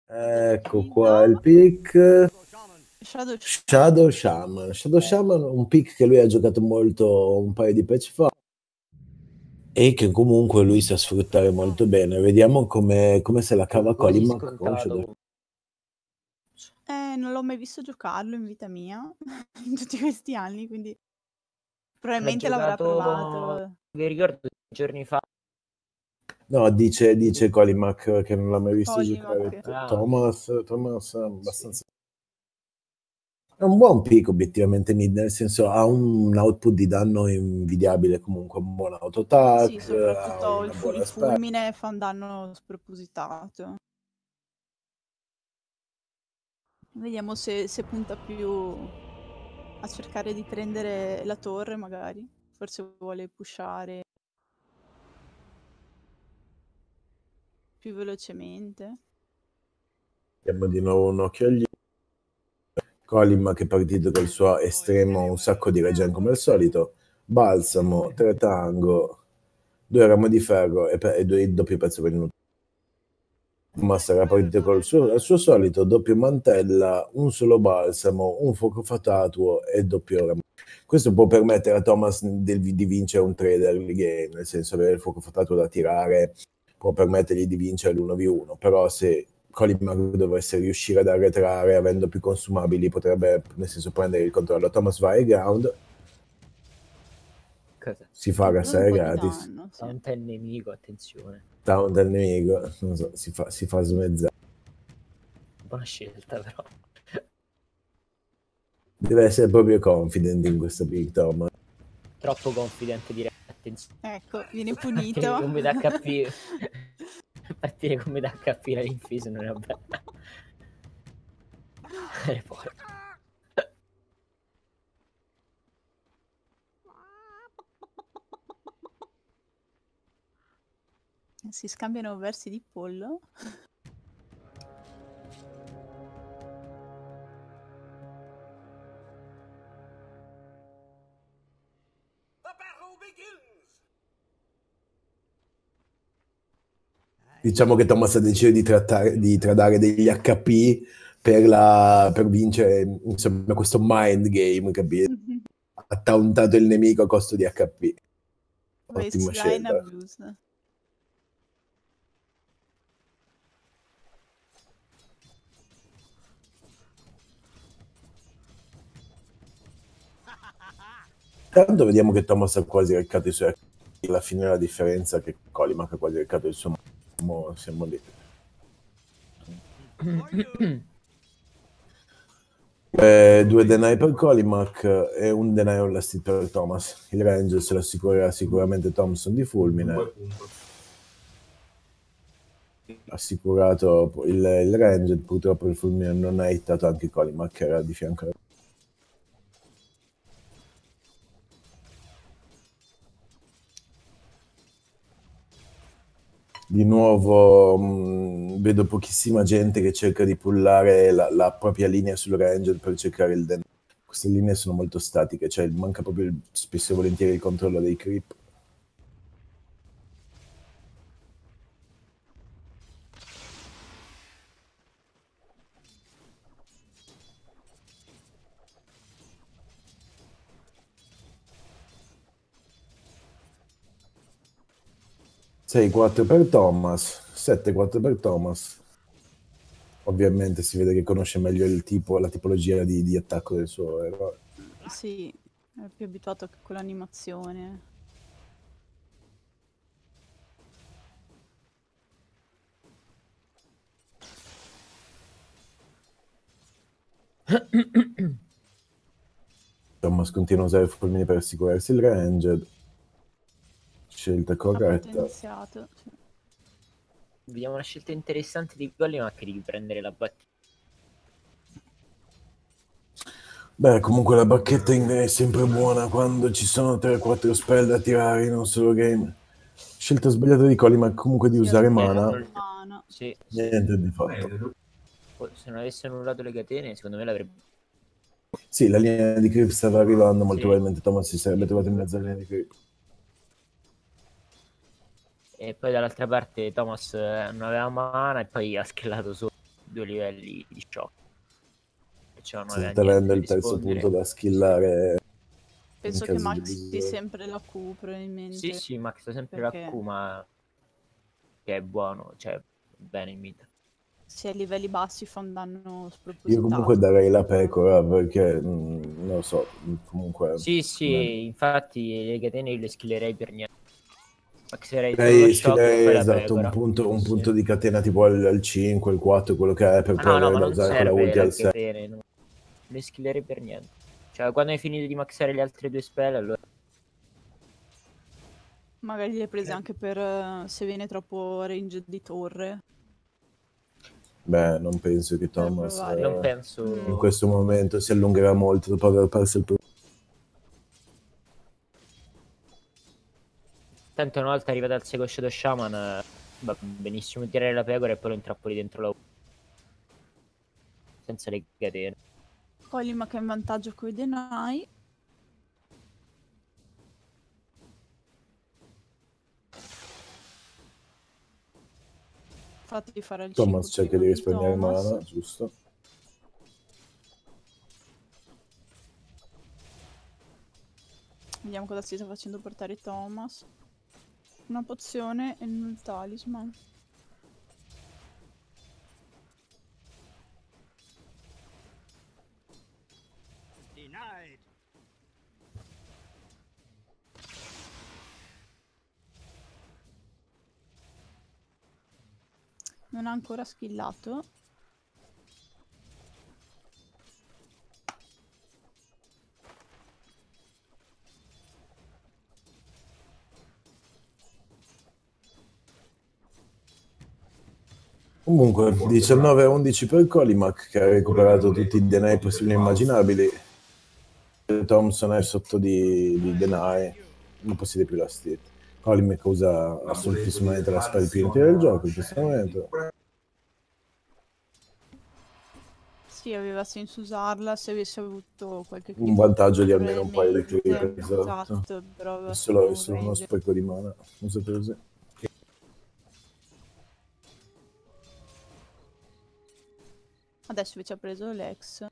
Ecco qua il pick. Shadow Shadow Shaman, un pick che lui ha giocato molto un paio di patch fa e che comunque lui sa sfruttare molto bene. Vediamo come se la cava Colimac con Shadow. Non l'ho mai visto giocarlo in vita mia, in tutti questi anni, quindi probabilmente l'avrà provato. Vi ricordo giorni fa. No, dice Colimac che non l'ha mai visto Colimac. giocare. Thomas abbastanza. È un buon pick obiettivamente mid, nel senso ha un output di danno invidiabile, comunque un buon autotac. Sì, soprattutto il fulmine fa un danno spropositato. Vediamo se punta più a cercare di prendere la torre, magari. Forse vuole pushare più velocemente. Diamo di nuovo un occhio agli Colim che è partito col suo estremo un sacco di regen come al solito, balsamo, 3 tango, 2 ramo di ferro e 2 doppio pezzo per minuto. Ma sarà partito col suo solito doppio mantella, un solo balsamo, un fuoco fatatuo e doppio ramo. Questo può permettere a Thomas di vincere un trade early game, nel senso avere il fuoco fatatuo da tirare può permettergli di vincere l'1v1, però se Colin dovesse riuscire ad arretrare avendo più consumabili potrebbe nel senso prendere il controllo. Thomas va ai ground. Cosa? Si fa gassare gratis. Danno, sì. Taunt è il nemico, attenzione. Taunt è il nemico, non so, si fa smezzare. Buona scelta però. Deve essere proprio confident in questo pick, Tom. Troppo confident, direi. Attenzione. Ecco, viene punito. Partire con metà HP. Partire con metà HP la Infuse non è bella. E poi. Si scambiano versi di pollo. Diciamo che Thomas ha deciso di tradare degli HP per vincere insomma questo mind game, capito? Ha tauntato il nemico a costo di HP. Ottima scelta. Tanto vediamo che Thomas ha quasi reccato i suoi HP. Alla fine la differenza è che Colimac ha quasi reccato il suo siamo lì. 2 deny per Colimac e un deny all per Thomas. Il range se lo assicurerà sicuramente Thompson di fulmine. Assicurato il range, purtroppo il fulmine non ha hittato anche Colimac che era di fianco. Di nuovo vedo pochissima gente che cerca di pullare la propria linea sul ranger per cercare il danno. Queste linee sono molto statiche, cioè manca proprio spesso e volentieri il controllo dei creep. (6-4 per Thomas, 7-4 per Thomas. Ovviamente si vede che conosce meglio la tipologia di attacco del suo eroe. Sì, è più abituato a quell'animazione. Thomas continua a usare il fulmine per assicurarsi il range. Scelta corretta. Sì. Vediamo una scelta interessante di Colimac di prendere la battaglia. Beh, comunque la bacchetta è sempre buona quando ci sono 3-4 spell da tirare in un solo game. Scelta sbagliata di Colimac comunque di usare mana. Sì. Niente di fatto. Se non avesse annullato le catene, secondo me l'avrebbe... Sì, la linea di creep stava arrivando, molto probabilmente Thomas si sarebbe trovato in mezzo alla linea di creep. E poi dall'altra parte Thomas non aveva mana e poi ha schillato solo. 2 livelli di shock. Cioè, non aveva Sta niente avendo da il terzo rispondere. punto da skillare. Penso in che caso di maxi bisogno. sempre la Q, probabilmente. Sì, sì, Max ha sempre Perché- la Q, ma che è buono, cioè bene in mid. Se a livelli bassi fa un danno spropositato. Io comunque darei la pecora perché, non lo so, comunque... Sì, sì, infatti le catene le skillerei per niente. Maxerei solo Lei lo shock e schierei, poi la esatto, un pecora. Sì. punto di catena tipo al 5, il 4, quello che è, per Ma poi no, avere ma da non usare con la serve ulti la al 6. catene, no. Le skillerei per niente. Cioè, quando hai finito di maxare le altre 2 spell, allora... Magari le hai prese anche per se viene troppo range di torre. Beh, non penso che Thomas provare. Non penso... in questo momento si allungherà molto dopo aver perso il primo. Tanto una volta arrivata al Seiko Shadow Shaman va benissimo tirare la pecora e poi lo intrappoli dentro la... senza le catene. Colima che è in vantaggio con i deny. Fatti fare il Thomas 5 cerca di risparmiare mana, giusto? Vediamo cosa si sta facendo portare Thomas. Una pozione e un talisman. Non ha ancora skillato. Comunque, 19-11 per Colimac, che ha recuperato tutti i deny possibili e immaginabili. Thompson è sotto di deny, non possiede più la state. Colimac usa assolutissimamente la spell più inutile del gioco in questo momento. Sì, aveva senso usarla se avesse avuto qualche Un vantaggio di almeno un paio di probabilmente. click, esatto. Esatto, però aveva È solo un uno range. spreco di mana, usate così. Adesso invece ha preso l'ex.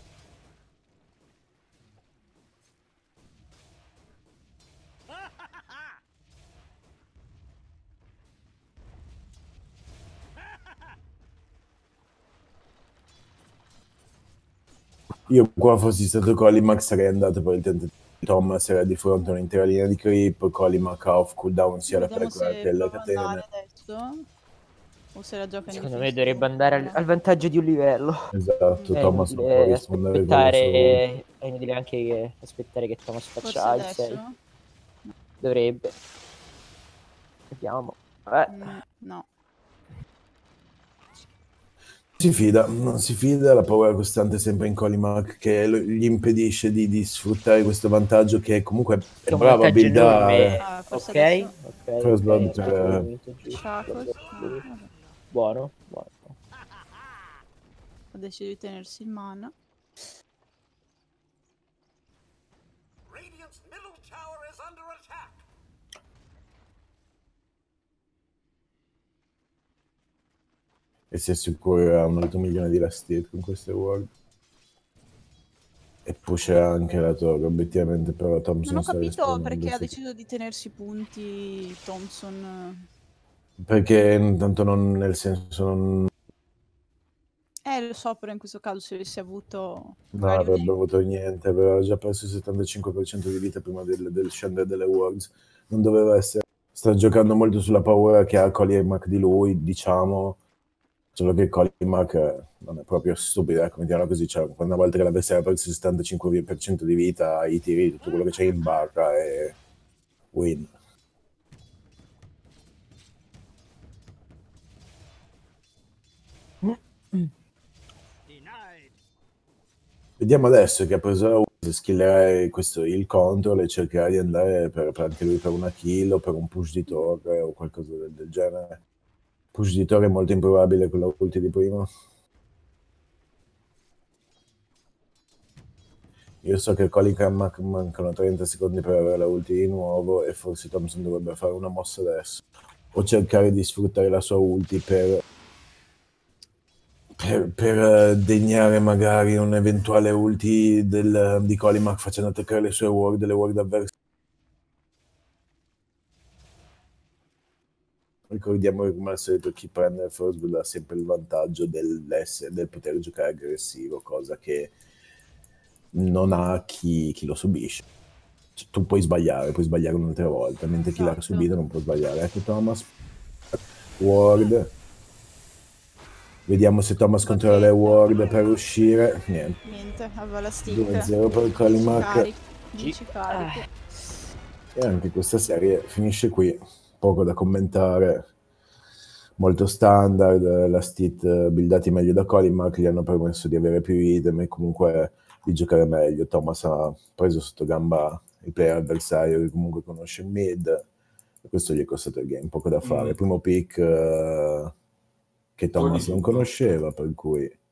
Io qua fossi stato Colimac sarei andato per il tentativo. Thomas era di fronte a un'intera linea di creep, Colimac ha off cooldown sia la Vediamo pecora se che le prova ad andare catene. adesso. O se la gioca in Secondo me difensivo. dovrebbe andare al vantaggio di un livello. Esatto, È Thomas non può inutile rispondere con la sua aspettare, è inutile anche aspettare che Thomas Forse faccia il adesso? 6. Dovrebbe. Vediamo. No. non si fida, la paura costante sempre in Colimac che gli impedisce di sfruttare questo vantaggio che comunque Che è un bravo a vantaggio enorme. buildare. Forse Ok, adesso- ok. First blood, Ok, cioè, aspetta il momento giusto. Shackles. Vabbè. Vabbè. Buono, buono. Ha deciso di tenersi in mana. Radiant's middle tower is under attack. E si assicurerà un altro milione di last hit con queste world. E pusherà anche la torre, obiettivamente, però Thompson Non ho sta capito rispondendo, perché ha sì. deciso di tenersi i punti Thompson. Perché intanto non, nel senso, non Lo so, però in questo caso se avessi avuto... non avrebbe avuto niente, aveva già perso il 75% di vita prima del scendere delle worlds. Non doveva essere... Sta giocando molto sulla paura che ha Colimac di lui, diciamo. Solo che Colimac non è proprio stupido, ecco, mettiamola così, cioè, una volta che l'avversario ha perso il 75% di vita, i tiri tutto quello che c'è in barra e win. Vediamo adesso che ha preso la Wise, skillerà il control e cercherà di andare per anche lui per una kill o per un push di torre o qualcosa del genere. Push di torre è molto improbabile con la ulti di prima. Io so che Colimac mancano 30 secondi per avere la ulti di nuovo e forse Thompson dovrebbe fare una mossa adesso. O cercare di sfruttare la sua ulti per per degnare magari un eventuale ulti di Colimac facendo attaccare le sue ward, delle ward avverse. Ricordiamo che come al solito chi prende il First Blood ha sempre il vantaggio del poter giocare aggressivo, cosa che non ha chi lo subisce. Cioè, tu puoi sbagliare un'altra volta, mentre chi l'ha Esatto. subito non può sbagliare. Ecco Thomas, ward. Vediamo se Thomas controlla le ward per uscire. Niente, aveva la stick. 2-0 per Colimac. Dici carico. E anche questa serie finisce qui. Poco da commentare. Molto standard. La stit buildati meglio da Colimac gli hanno permesso di avere più item e comunque di giocare meglio. Thomas ha preso sotto gamba il player avversario che comunque conosce il mid. E questo gli è costato il game. Poco da fare. Primo pick che Thomas non conosceva, per cui